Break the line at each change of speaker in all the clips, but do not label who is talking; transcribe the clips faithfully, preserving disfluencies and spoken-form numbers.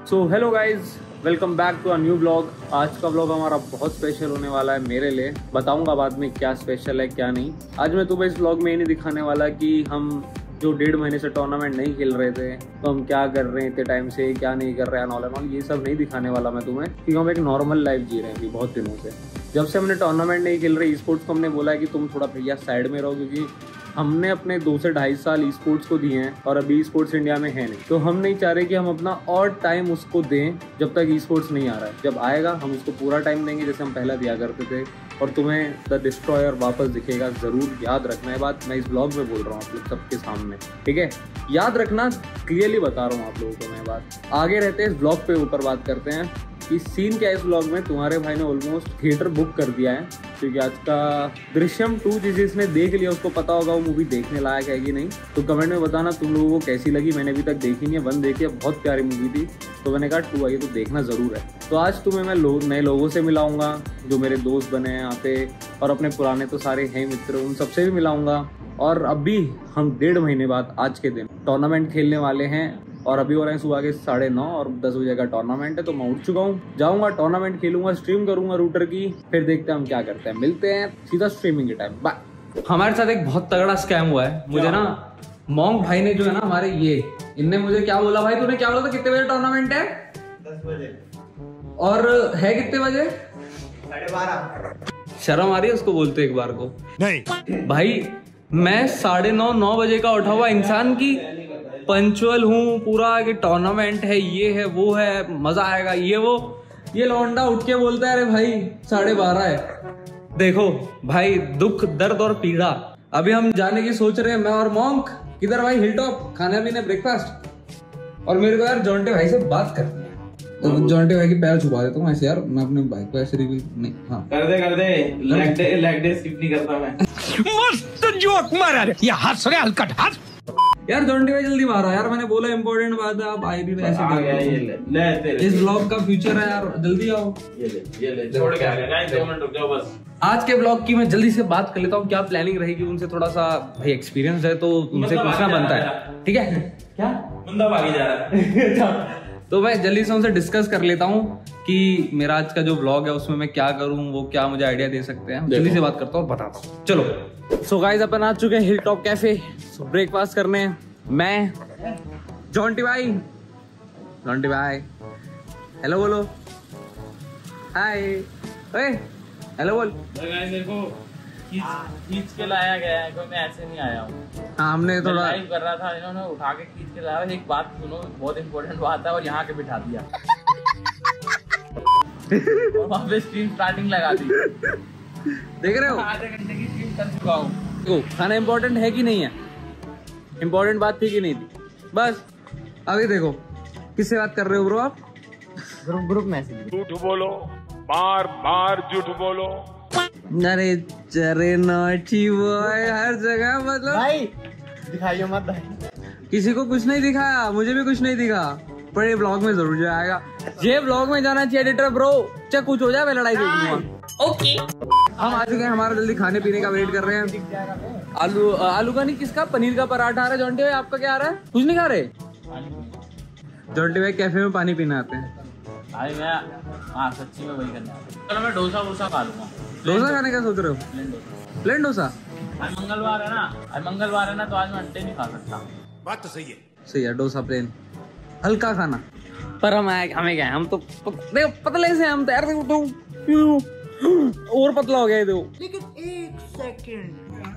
So hello guys, welcome back to a new blog. आज का blog हमारा बहुत स्पेशल होने वाला है मेरे लिए। बताऊंगा बाद में क्या स्पेशल है क्या नहीं। आज मैं तुम्हें इस ब्लॉग में ये नहीं दिखाने वाला कि हम जो डेढ़ महीने से टूर्नामेंट नहीं खेल रहे थे तो हम क्या कर रहे हैं इतने टाइम से, क्या नहीं कर रहे हैं, ऑल एंड ऑल ये सब नहीं दिखाने वाला मैं तुम्हें, क्योंकि हम एक नॉर्मल लाइफ जी रहे हैं अभी बहुत दिनों से। जब से हमने टूर्नामेंट नहीं खेल रहे स्पोर्ट्स को, हमने बोला है कि तुम थोड़ा भैया साइड में रहो, क्योंकि हमने अपने दो से ढाई साल ई स्पोर्ट्स को दिए हैं और अभी स्पोर्ट्स इंडिया में है नहीं, तो हम नहीं चाह रहे कि हम अपना और टाइम उसको दें जब तक ई स्पोर्ट्स नहीं आ रहा है। जब आएगा हम उसको पूरा टाइम देंगे जैसे हम पहला दिया करते थे, और तुम्हें द डिस्ट्रॉयर वापस दिखेगा। जरूर याद रखना है बात, मैं इस ब्लॉग में बोल रहा हूँ आप लोग सबके सामने, ठीक है? याद रखना, क्लियरली बता रहा हूँ आप लोगों को मैं बात। आगे रहते हैं इस ब्लॉग पे ऊपर बात करते हैं कि सीन क्या है इस ब्लॉग में। तुम्हारे भाई ने ऑलमोस्ट थिएटर बुक कर दिया है, क्योंकि आज का दृश्यम टू जिसने देख लिया उसको पता होगा वो मूवी देखने लायक है कि नहीं। तो कमेंट में बताना तुम लोगों को कैसी लगी। मैंने अभी तक देखी नहीं है, वन देखी है, बहुत प्यारी मूवी थी, तो मैंने कहा टू आई तो देखना जरूर है। तो आज तुम्हें मैं लो, नए लोगों से मिलाऊंगा जो मेरे दोस्त बने हैं यहाँ पे, और अपने पुराने तो सारे हैं मित्र, उन सबसे भी मिलाऊंगा। और अभी हम डेढ़ महीने बाद आज के दिन टूर्नामेंट खेलने वाले हैं, और अभी हो रहे हैं सुबह के साढ़े नौ और दस बजे का टूर्नामेंट है। तो मैं उठ चुका हूँ, जाऊंगा टूर्नामेंट खेलूंगा, स्ट्रीम करूंगा रूटर की, फिर देखते हैं हम क्या करते हैं। मिलते हैं सीधा स्ट्रीमिंग के टाइम, बाय। हमारे साथ एक बहुत तगड़ा स्कैम हुआ है। मुझे ना मॉन्क भाई ने जो है ना हमारे ये इनने मुझे क्या बोला, भाई तूने क्या बोला था कितने बजे टूर्नामेंट है?
दस बजे।
और है कितने बजे?
साढ़े बारह।
शर्म आ रही है उसको बोलते एक बार को?
नहीं
भाई मैं साढ़े नौ नौ बजे का उठा हुआ इंसान की पंचुअल हूँ पूरा, कि टूर्नामेंट है, ये है, वो है, मजा आएगा, ये वो। ये लौंडा उठ के बोलता है अरे भाई साढ़े बारह है। देखो भाई, दुख दर्द और पीड़ा। अभी हम जाने की सोच रहे हैं मैं और मॉन्क। किधर भाई? हिल टॉप, खाना पीने, ब्रेकफास्ट। और मेरे को यार जॉन्टे भाई से बात करनी है, तो जॉन्टे भाई के पैर छुपा देता हूँ ऐसे यार, मैं अपने भाई को ऐसे रिवील नहीं। हाँ
कर दे कर दे, leg day leg day skip नहीं करता मैं।
मस्त जोक मारा रे, ये हंस रहे हलकट हंस।
यार जॉन्टी भाई जल्दी मारो यार, मैंने बोला इंपॉर्टेंट बात है, आप आई भी ऐसे
आ गया, ये ले ले तेरे
इस ब्लॉग का फ्यूचर है यार, जल्दी आओ।
ये ले ये ले छोड़ के आ गया ना, दो मिनट रुक जाओ बस।
आज के ब्लॉग की मैं जल्दी से बात कर लेता हूँ, क्या प्लानिंग रहेगी उनसे, थोड़ा सा भाई एक्सपीरियंस है तो उनसे पूछना बनता है, ठीक है? क्या
बंदा भागी जा रहा है।
तो मैं जल्दी से उनसे डिस्कस कर लेता हूँ कि मेरा आज का जो ब्लॉग है उसमें मैं क्या करूँ, वो क्या मुझे आइडिया दे सकते हैं। जल्दी से बात करता हूँ, बताता हूँ। चलो सो गाइस, अपन आ चुके हैं हिल टॉप कैफे ब्रेकफास्ट करने। मैं जॉन्टी भाई, जॉन्टी भाई हेलो बोलो, हाय, ओए हेलो बोल।
देखो खींच खींच के लाया गया है, कोई मैं ऐसे नहीं आया हूँ।
हाँ हमने थोड़ा
लाइव कर रहा था, इन्होंने उठा के खींच के लाया। एक बात सुनो, बहुत इंपॉर्टेंट बात है, और यहाँ के बिठा दिया और वहाँ पे स्ट्रीम स्टार्टिंग लगा दी।
देख रहे हो,
आधे घंटे की स्ट्रीम कर चुका हूँ।
देखो खाना इम्पोर्टेंट है कि नहीं है, इम्पोर्टेंट बात थी कि नहीं थी, बस। अभी देखो किससे बात कर रहे हो ब्रो आप?
Group group message.
झूठ बोलो, बार बार झूठ बोलो।
अरे चरे नॉटी बॉय हर जगह, मतलब
भाई दिखाइए मत भाई।
किसी को कुछ नहीं दिखाया, मुझे भी कुछ नहीं दिखा, पर ये ब्लॉग में जरूर जाएगा। ये ब्लॉग में जाना चाहिए एडिटर ब्रो, चाहे कुछ हो जाए मैं लड़ाई देख लूंगा। ओके हम आ चुके हैं, हमारा जल्दी खाने पीने का वेट कर रहे हैं। आलू आलू का नहीं, किसका? पनीर का पराठा आ रहा है। जॉन्टी भाई आपका क्या आ रहा है? कुछ नहीं खा रहे? जॉन्टी भाई कैफे में पानी पीने आते हैं।
भाई मैं हाँ सच्ची में वही करना है। चलो मैं डोसा वोसा खा लूंगा।
डोसा खाने का सोच रहे हो?
प्लेन डोसा।
प्लेन डोसा?
आज मंगलवार है ना, आज मंगलवार है ना, तो आज मैं अंडे नहीं खा सकता।
बात तो सही है।
सही है, डोसा प्लेन, हल्का खाना। पर हम आए, हमें क्या है, हम तो देखो पतले से हम तो यार, देखो तो और पतला हो गया है देखो।
लेकिन एक सेकंड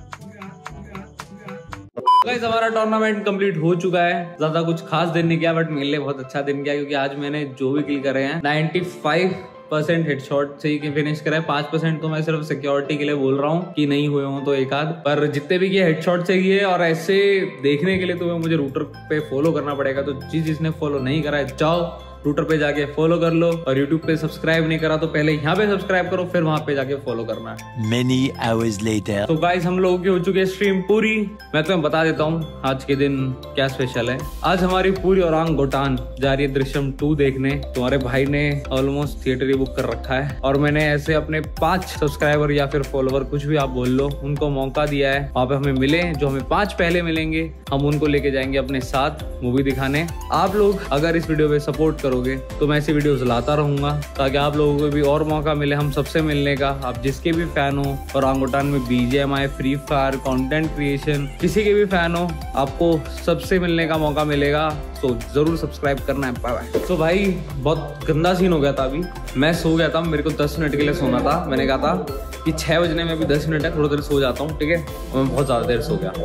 गाइस हमारा टूर्नामेंट कंप्लीट हो चुका है। ज्यादा कुछ खास दिन नहीं किया, बट मेरे लिए बहुत अच्छा दिन गया, क्योंकि आज मैंने जो भी किल करे हैं पचानवे परसेंट हेडशॉट से ही फिनिश करा है। पांच परसेंट तो मैं सिर्फ सिक्योरिटी के लिए बोल रहा हूँ कि नहीं हुए हों तो एक आध, पर जितने भी किए हेडशॉट से किए। और ऐसे देखने के लिए तुम्हें मुझे रूटर पे फॉलो करना पड़ेगा, तो जिस जिसने फॉलो नहीं करा है जाओ ट्विटर पे जाके फॉलो कर लो, और यूट्यूब पे सब्सक्राइब नहीं करा तो पहले यहाँ पे सब्सक्राइब करो, फिर वहां पे जाके फॉलो करना है।
Many hours later.
तो गाइस हम लोगों की हो चुकी है स्ट्रीम पूरी। मैं तुम्हें बता देता हूँ आज के दिन क्या स्पेशल है। आज हमारी पूरी औरंग गोटान जा रही है दृश्यम टू देखने। तुम्हारे भाई ने ऑलमोस्ट थिएटर ही बुक कर रखा है, और मैंने ऐसे अपने पांच सब्सक्राइबर या फिर फॉलोवर, कुछ भी आप बोल लो, उनको मौका दिया है वहाँ पे हमें मिले। जो हमें पांच पहले मिलेंगे हम उनको लेके जाएंगे अपने साथ मूवी दिखाने। आप लोग अगर इस वीडियो पे सपोर्ट करो करोगे। तो मैं ऐसी वीडियोस लाता रहूंगा ताकि आप लोगों को भी और मौका मिले हम सबसे मिलने का। आप जिसके भी फैन हो, ओरांगुटान में BGMI, free fire, content creation, किसी के भी फैन हो, आपको सबसे मिलने का मौका मिलेगा। तो जरूर सब्सक्राइब करना है। Bye bye. तो भाई बहुत गंदा सीन हो गया था। अभी मैं सो गया था, मेरे को दस मिनट के लिए सोना था। मैंने कहा था कि छह बजने में भी दस मिनट है, थोड़ा देर सो जाता हूँ, ठीक है। और मैं बहुत ज्यादा देर सो गया।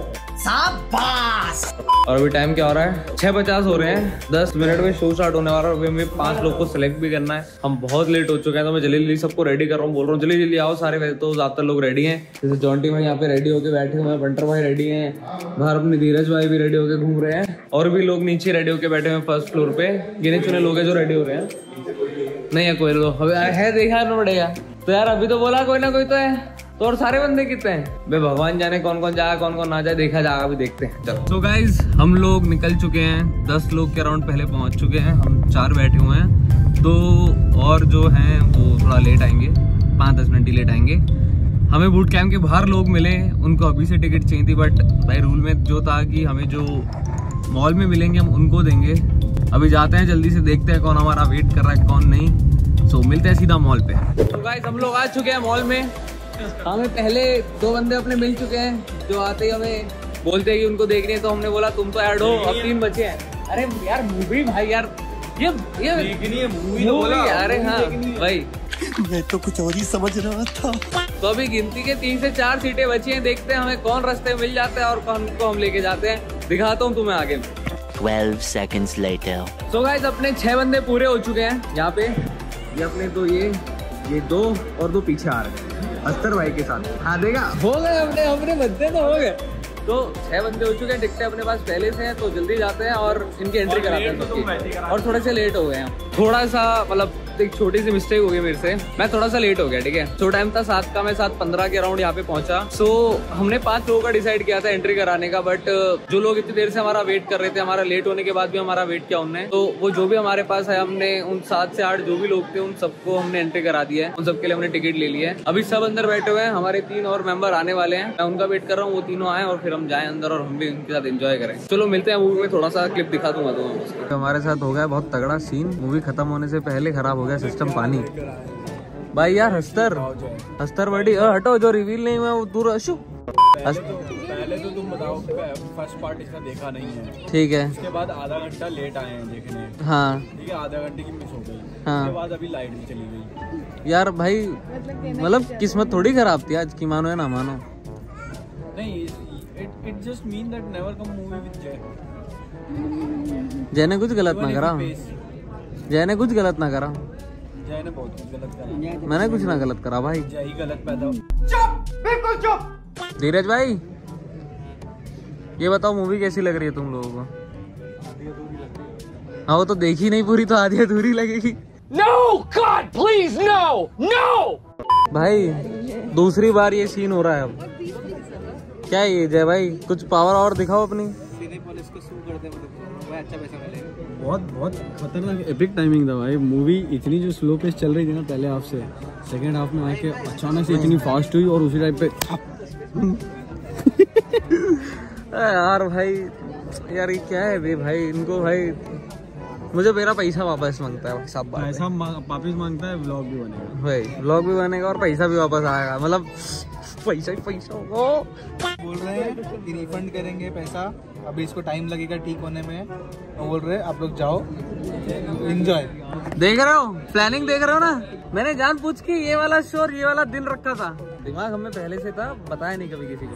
शाबाश। और अभी टाइम क्या हो रहा है? छह पचास हो रहे हैं। दस मिनट में शो स्टार्ट होने वाला है। अभी हमें पांच लोग को सिलेक्ट भी करना है। हम बहुत लेट हो चुके हैं, तो मैं जल्दी जल्दी सबको रेडी कर रहा हूँ। बोल रहा हूँ जल्दी जल्दी आओ सारे। वैसे तो ज्यादातर लोग रेडी हैं, जैसे जॉन्टी भाई यहाँ पे रेडी होके बैठे हुए हैं, बंटर भाई रेडी हैं, बाहर अपने धीरज भाई भी रेडी होके घूम रहे हैं, और भी लोग नीचे रेडी होके बैठे हुए फर्स्ट फ्लोर पे। गिने चुने लोग हैं जो रेडी हो रहे हैं। नहीं है कोई लोग है, देखा ना पड़ेगा। तो यार अभी तो बोला कोई ना कोई तो है, तो और सारे बंदे कितने हैं बे, भगवान जाने कौन कौन जाएगा कौन कौन ना जाए, देखा जाएगा, अभी देखते हैं। चलो तो गाइज हम लोग निकल चुके हैं, दस लोग के अराउंड पहले पहुंच चुके हैं। हम चार बैठे हुए हैं, तो और जो हैं वो थोड़ा लेट आएंगे, पाँच दस मिनट ही लेट आएंगे। हमें बूट कैंप के बाहर लोग मिले, उनको अभी से टिकट चाहिए थी, बट भाई रूल में जो था कि हमें जो मॉल में मिलेंगे हम उनको देंगे। अभी जाते हैं जल्दी से, देखते हैं कौन हमारा वेट कर रहा है कौन नहीं। सो मिलते हैं सीधा मॉल पे। तो गाइस हम लोग आ चुके हैं मॉल में। हमें पहले दो बंदे अपने मिल चुके हैं, जो आते ही हमें बोलते हैं कि उनको देखनी है, तो हमने बोला तुम तो ऐड हो, अब तीन बचे हैं। अरे यार मूवी भाई, यार ये ये देखनी है मूवी तो बोला। अरे हाँ भाई,
मैं तो कुछ और ही समझ रहा था।
तो अभी गिनती के तीन से चार सीटें बची हैं, देखते हैं हमें कौन रास्ते में मिल जाता है और कौन को हम लेके जाते हैं। दिखाता हूँ तुम्हें आगे।
twelve seconds later.
So guys अपने छह बंदे पूरे हो चुके हैं यहाँ पे। ये अपने दो, ये ये दो और दो पीछे आ रहे हैं अस्तर भाई के साथ। हाँ देखा, हो गए अपने अपने बंदे तो हो गए। तो छह बंदे हो चुके हैं, टिकटें अपने पास पहले से हैं, तो जल्दी जाते हैं और इनकी एंट्री कराते हैं सबकी। और थोड़े से लेट हो गए हैं, थोड़ा सा मतलब एक छोटी सी मिस्टेक हो गई मेरे से, मैं थोड़ा सा लेट हो गया, ठीक है। तो टाइम था सात का, मैं सात पंद्रह के अराउंड यहाँ पे पहुंचा। सो हमने पांच लोगों का डिसाइड किया था एंट्री कराने का, बट जो लोग इतनी देर से हमारा वेट कर रहे थे, हमारा लेट होने के बाद भी हमारा वेट किया उनने, तो वो जो भी हमारे पास है, हमने उन सात से आठ जो भी लोग थे उन सबको हमने एंट्री करा दिया है। उन सबके लिए हमने टिकट ले लिया है। अभी सब अंदर बैठे हुए हैं, हमारे तीन और मेंबर आने वाले हैं, मैं उनका वेट कर रहा हूँ, वो तीनों आए और फिर हम जाए अंदर और हम भी उनके साथ एंजॉय करें। चलो मिलते हैं मूवी में, थोड़ा सा क्लिप दिखा दूंगा तुम्हें। हमारे साथ हो गया बहुत तगड़ा सीन, मूवी खत्म होने से पहले खराब हो गया सिस्टम पानी। भाई यार हस्तर हस्तर बड़ी हटो, जो रिवील नहीं हुआ वो दूर अशु।
पहले तो तुम बताओ, फर्स्ट पार्ट इसका देखा नहीं है,
ठीक है।
उसके बाद आधा घंटा लेट आए हैं देखने,
हाँ
ठीक है, आधा घंटे की मिस हो गई।
हाँ।
उसके बाद अभी लाइट भी चली गई।
यार भाई मतलब किस्मत थोड़ी खराब थी आज की, मानो या ना मानो।
नहीं, it it just mean that never come movie with Jay.
Jay ने कुछ गलत ना करा, जय ने कुछ गलत ना करा,
जय ने बहुत कुछ गलत करा,
मैंने कुछ ना गलत करा भाई।
जय ही गलत पैदा।
चुप, बिल्कुल चुप।
धीरज भाई ये बताओ मूवी कैसी लग रही है तुम लोगों को? हाँ वो तो देखी नहीं पूरी, तो आधी अधूरी लगेगी।
No, God, please, no, no.
भाई दूसरी बार ये सीन हो रहा है अब। क्या ये जय भाई कुछ पावर और दिखाओ अपनी।
बहुत बहुत खतरनाक एपिक टाइमिंग था भाई। मूवी इतनी जो स्लो पेस चल रही थी ना पहले हाफ से, सेकंड हाफ में आके अचानक से इतनी फास्ट हुई और उसी टाइम पे
यार भाई, यार ये क्या है बे भाई, इनको भाई मुझे मेरा पैसा वापस मांगता है सब।
पैसा वापस मांगता है, व्लॉग भी बनेगा
भाई, व्लॉग भी बनेगा और पैसा भी वापस आएगा, मतलब पैसा ही पैसा होगा।
बोल रहे हैं कि रिफंड करेंगे पैसा, अभी इसको टाइम लगेगा ठीक होने में। तो बोल रहे हैं आप लोग जाओ एंजॉय।
देख रहे हो, प्लानिंग देख रहे हो ना, मैंने जान पूछ के ये वाला शो और ये वाला दिन रखा था, दिमाग हमें पहले से था, बताया नहीं कभी किसी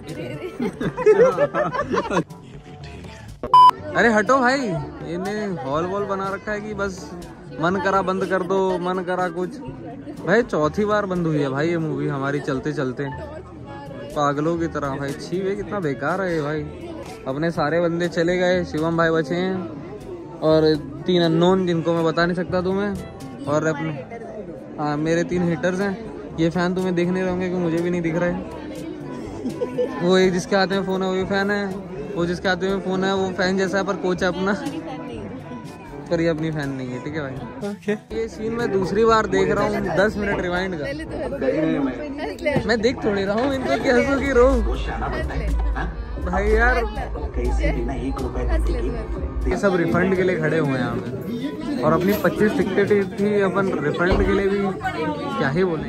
को। अरे हटो भाई, इन्हें हॉल वॉल बना रखा है कि बस मन करा बंद कर दो, मन करा कुछ। भाई चौथी बार बंद हुई है भाई ये मूवी हमारी चलते चलते, पागलों की तरह। भाई छी वे कितना बेकार है भाई। अपने सारे बंदे चले गए, शिवम भाई बचे हैं और तीन अननोन जिनको मैं बता नहीं सकता तुम्हें, और अपने हाँ मेरे तीन हिटर्स हैं। ये फैन तुम्हें देख नहीं रहे होंगे कि मुझे भी नहीं दिख रहे। वो एक जिसके हाथ में फ़ोन है वो भी फैन है, वो जिसके हाथ में फ़ोन है वो फैन जैसा है पर कोच है अपना, पर ये अपनी फैन नहीं है, ठीक है भाई। okay. ये सीन मैं दूसरी बार देख रहा हूँ, दस मिनट रिवाइंड कर। मैं देख थोड़ी रहा हूँ इनको, क्या हंसू की रो भाई यार। ये सब रिफंड के लिए खड़े हुए हैं यहाँ पे। और अपनी पच्चीस टिकटें थी, अपन रिफंड के लिए भी क्या ही बोले।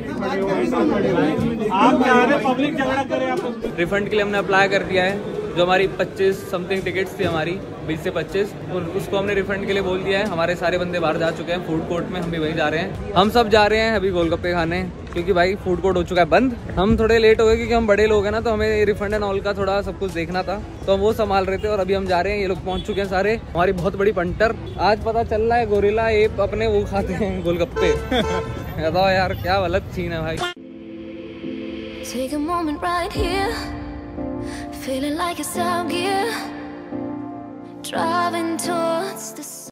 रिफंड के लिए हमने अप्लाई कर दिया है। जो हमारी पच्चीस समथिंग टिकट्स थी, हमारी बीस से पच्चीस, उसको हमने रिफंड के लिए बोल दिया है। हमारे सारे बंदे बाहर जा चुके हैं फूड कोर्ट में, हम भी वहीं जा रहे हैं। हम सब जा रहे हैं अभी गोलगप्पे खाने, क्योंकि भाई फूड कोर्ट हो चुका है बंद। हम थोड़े लेट हो गए क्योंकि हम बड़े लोग हैं ना, तो हमें रिफंड एंड ऑल का थोड़ा सब कुछ देखना था, तो हम वो संभाल रहे थे। और अभी हम जा रहे हैं, ये लोग पहुंच चुके हैं सारे। हमारी बहुत बड़ी पंटर, आज पता चल रहा है गोरिल्ला एप अपने वो खाते हैं गोलगप्पे। बताओ यार क्या गलत सीन है भाई।
Take a moment right here, feeling like it's out gear, driving towards the